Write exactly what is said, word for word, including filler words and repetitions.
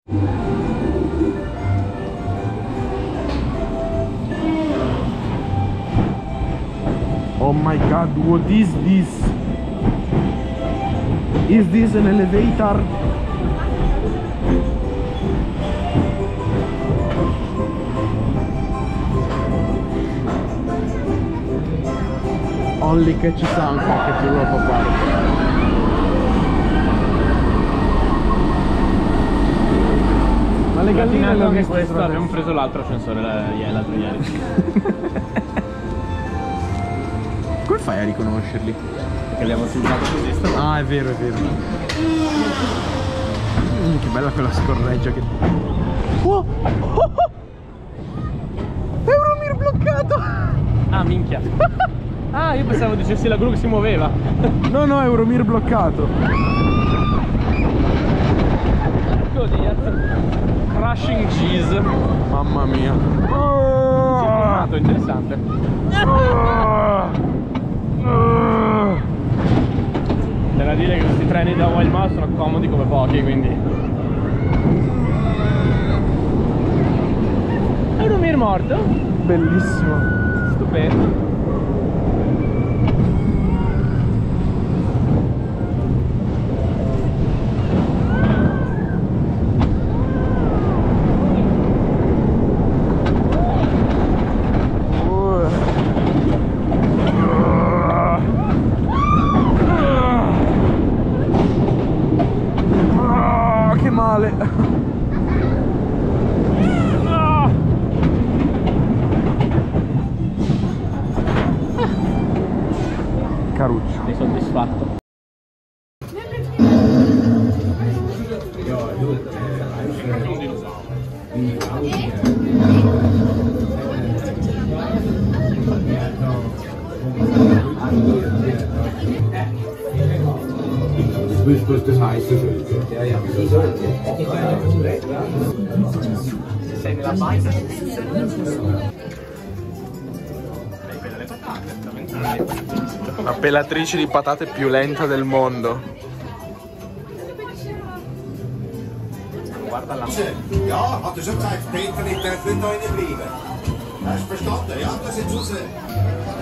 Oh my god, what is this? Is this an elevator? Only che ci sa un pocket Europa Park. Ma le galline le ho viste questo, abbiamo preso l'altro ascensore l'altro ieri. Come fai a riconoscerli? Perché li abbiamo utilizzato così. Ah, è vero, è vero. Mm, che bella quella scorreggia che... Oh! Oh! Oh! Euromir bloccato! Ah, minchia. Ah, io pensavo dicessi la gru che si muoveva. No, no, Euromir bloccato. Così, Crushing cheese. Mamma mia. Oh, interessante. C'è da dire che questi treni da Wild Mouse sono comodi come pochi, quindi. Euromir morto. Bellissimo. Stupendo. Caruccio. Sei soddisfatto? Das heiße Völker. Ja, ja. Sei nella baita. La pelatrice di patate più lenta del mondo. Guarda la Ja, hat er schon gesagt, Peter, ich darf nicht da bleiben. Hast du verstanden? Ja, das ist raus.